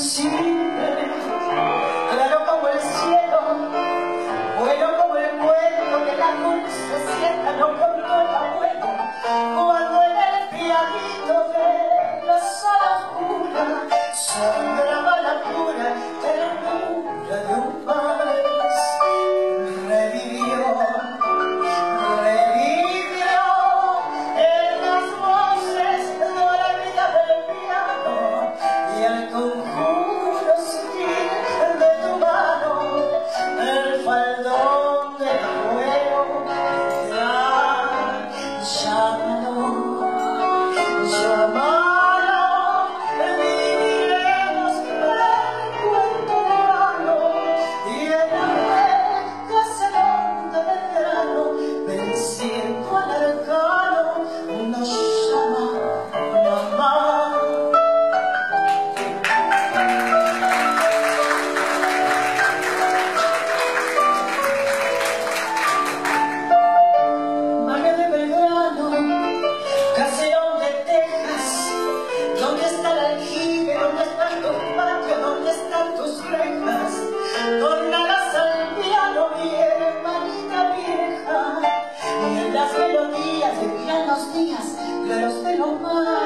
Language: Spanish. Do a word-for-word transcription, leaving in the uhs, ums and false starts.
sensible, claro como el cielo, bueno como el cuento que la dulce sienta no contó el abuelo, cuando en el pianito de la sala oscura sonaba la pura ternura de un vals. Revivió, revivió en las voces de la vida del piano y el conjuro sutil de tu mano, el faldón del fuego. Ya, llámalo, llámalo, viviremos el cuento de verano y en la fresca segunda del verano, venciendo al arcano, nos llama mamá. María de Belgrano, caserón de Texas, ¿dónde está el aljibe? ¿Dónde están tus patios? ¿Dónde están tus rejas? Tornarás al piano, mi hermanita vieja, y en las melodías de llanos días, claros de los mares.